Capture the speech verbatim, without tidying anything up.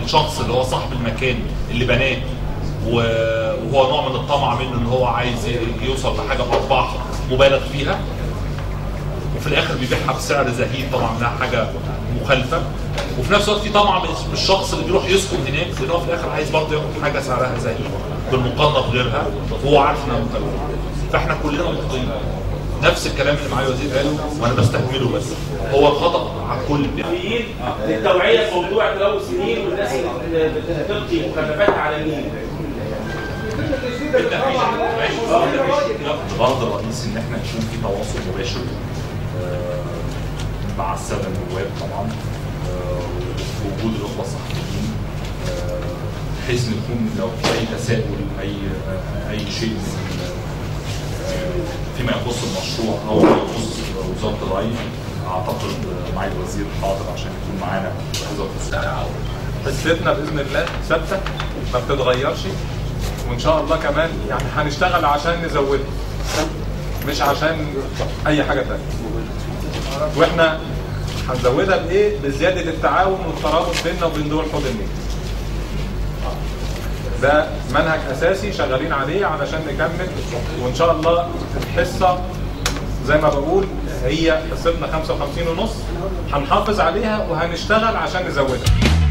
الشخص اللي هو صاحب المكان اللي بناه وهو نوع من الطمع منه ان هو عايز يوصل لحاجه بارباح مبالغ فيها، وفي الاخر بيبيعها بسعر زهيد طبعا لها حاجه مخالفه. وفي نفس الوقت في طمع من الشخص اللي بيروح يسكن هناك لان هو في الاخر عايز برضه ياخد حاجه سعرها زهيد بالمقارنه بغيرها وهو عارف انها مخالفه. فاحنا كلنا مخطئين. نفس الكلام اللي معالي الوزير قاله وانا بستهمله، بس هو الخطا على الكل. للتوعيه في موضوع تلوث النيل والناس اللي بتلقي مخلفاتها على النيل. الغرض الرئيسي ان احنا يكون في تواصل مباشر مع الساده النواب طبعا ووجود الاخوه الصحفيين، بحيث يكون لو في اي تساؤل اي اي شيء فيما يخص المشروع او يخص وزاره الري، اعتقد معالي الوزير حاضر عشان يكون معانا في هذا القصه. حسيتنا باذن الله ثابته ما بتتغيرش، وان شاء الله كمان يعني هنشتغل عشان نزودها مش عشان اي حاجه ثانيه. واحنا هنزودها بايه؟ بزياده التعاون والترابط بيننا وبين دول حوض النيل. ده منهج اساسي شغالين عليه علشان نكمل، وان شاء الله الحصه زي ما بقول هي حصتنا خمسة وخمسين ونص، هنحافظ عليها وهنشتغل عشان نزودها.